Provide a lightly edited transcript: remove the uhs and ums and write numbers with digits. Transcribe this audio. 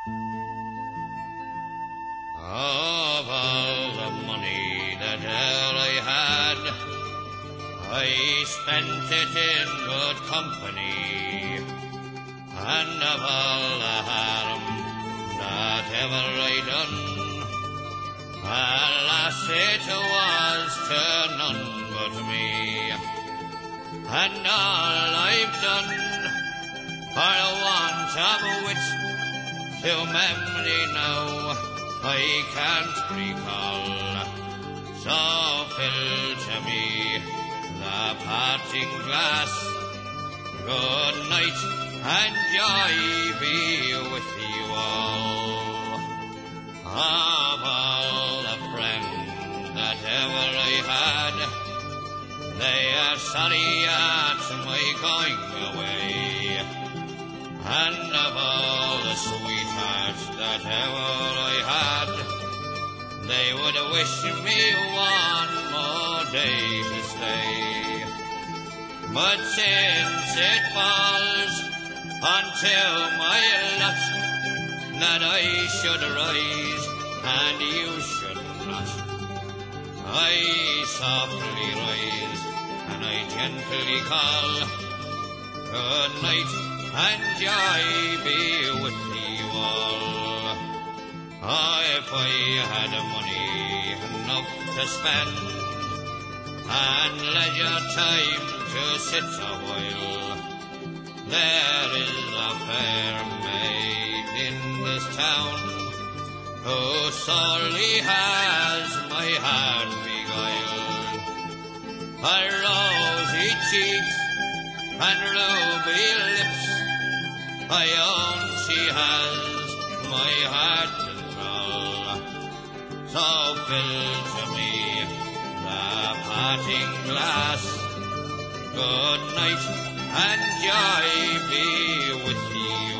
Of all the money that e'er I had, I spent it in good company, and of all the harm that ever I done, alas, it was to none but me. And all I've done for the want of wit, to memory now I can't recall. So fill to me the parting glass. Good night and joy be with you all. Of all the friends that ever I had, they are sorry at my going away. And of all the sweethearts that ever I had, they would wish me one more day to stay. But since it falls unto my lot that I should rise and you should not, I softly rise and I gently call, good night and joy be with you all. If I had money enough to spend, and leisure time to sit a while, there is a fair maid in this town who sorely has my heart beguiled. Her rosy cheeks and ruby lips, I own she has my heart to thrall. So fill to me the parting glass. Good night and joy be with you